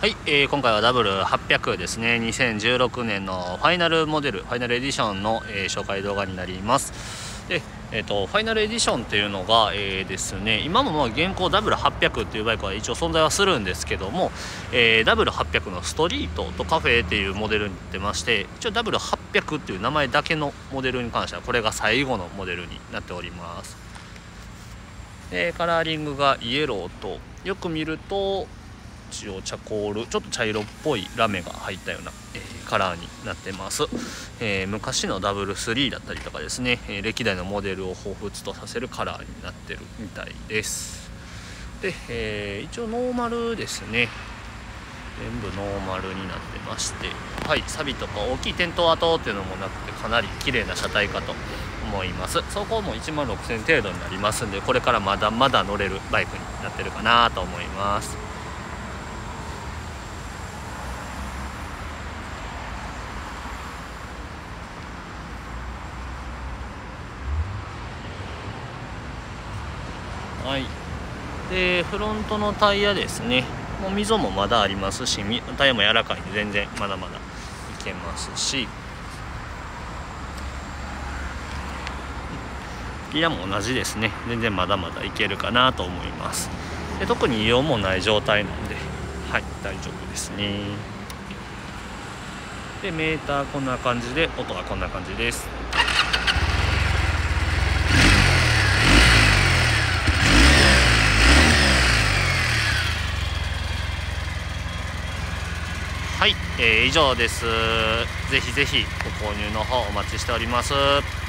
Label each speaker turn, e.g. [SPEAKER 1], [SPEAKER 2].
[SPEAKER 1] はい、今回は W800 ですね。2016年のファイナルモデル、ファイナルエディションの、紹介動画になります。で、ファイナルエディションっていうのが、ですね、今も現行 W800 っていうバイクは一応存在はするんですけども、W800 のストリートとカフェっていうモデルになってまして、一応 W800 っていう名前だけのモデルに関してはこれが最後のモデルになっております。カラーリングがイエローと、よく見ると一応チャコール、ちょっと茶色っぽいラメが入ったような、カラーになってます。昔の W3 だったりとかですね、歴代のモデルを彷彿とさせるカラーになってるみたいです。で、一応ノーマルですね。全部ノーマルになってまして、はい、錆とか大きい転倒跡っていうのもなくて、かなり綺麗な車体かと思います。走行も1万6000程度になりますんで、これからまだまだ乗れるバイクになってるかなと思います。はい、でフロントのタイヤですね、もう溝もまだありますし、タイヤも柔らかいんで全然まだまだいけますし、ギアも同じですね。全然まだまだいけるかなと思います。で特に異音もない状態なんで、はい、大丈夫ですね。でメーターこんな感じで、音はこんな感じです。はい、以上です。ぜひぜひご購入の方お待ちしております。